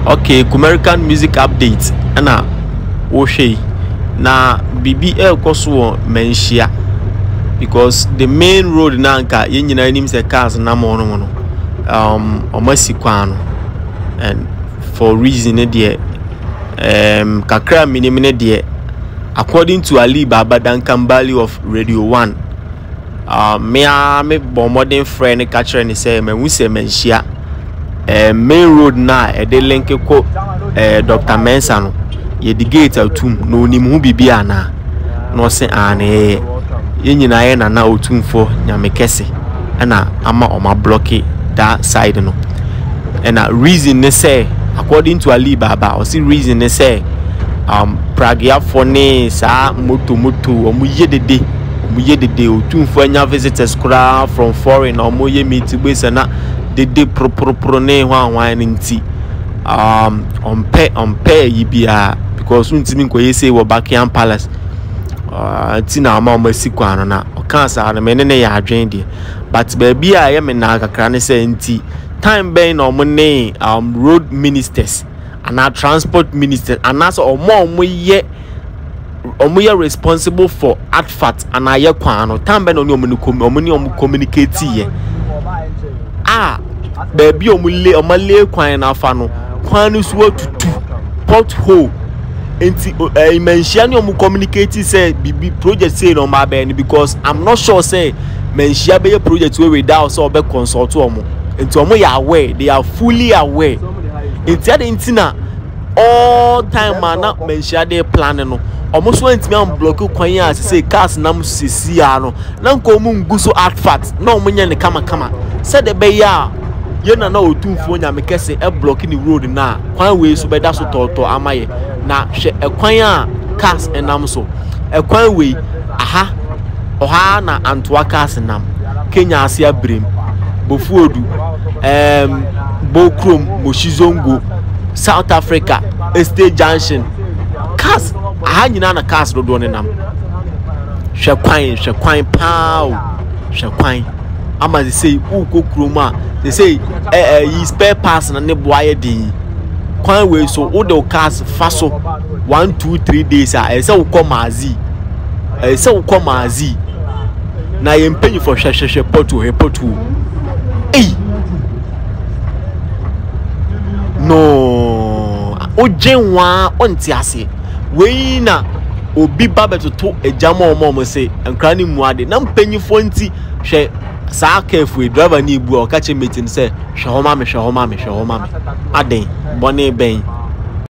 Okay, American music update. Ana Oshay. Na bibi koso MANHYIA because the main road na nka yenyina nim se cars na mo no omasikwano and for reason there kakra minimine there according to Ali Baba Dankanbary of Radio 1 me modern friend catcher ni say me wu se MANHYIA main road na e de link ko Dr. Mensa no ye the gate atum no nim hu bibia na no se ane yenyina ye na na otumfo nyame kese na ama oma block that side no and reason ne say according to Ali Baba or see reason ne say pragya for ne sa moto omu yedede otumfo anya visitors kura from foreign omu ye meet base na de pro ne hwan nti on pay yibia because untimi nkoye say wo MANHYIA Palace tina ama masikwa na okansa na menene ya adwen de but baby a ye me na kakra ne say nti time ben no mo ne road ministers and transport ministers and as omo ye responsible for advert and aye kwan no time ben no omo communicate ye baby omale kwan na afa no kwan no so tutu pothole enti MANHYIA ni omu communicate say bibi project say no ma be because I'm not sure say MANHYIA be project we without so be consult omu enti omu ya aware, they are fully aware enti na all time na MANHYIA dey plan no omu so enti am block kwan ya say cars nam sisi ya no na nko omu nguso advert na omu nya ne kama said the be ya ye na otumfo nya me kese e block ni road na kwan we so be da so toto amaye na hwe ekwan a cars enam so ekwan we oha na Antwa cars nam Kenya asia brem bofuodu Bokrom Moshizongo South Africa Estate Junction cars nyina na cars do ne nam hwe kwan pao hwe kwan ama they say ukokroma they say yi spare parts na ne boaye din kwan we so o de cars faso 1 2 3 days say ukomazi say ukomazi na ye mpenyi for hwehwehwe potu no ojenwa onti ase we na obi babeto to ejama omo say nkra ni muade na mpenyi fo nti hwe sa careful driver ni bu o ka che meeting say hwe homa me aden bone ben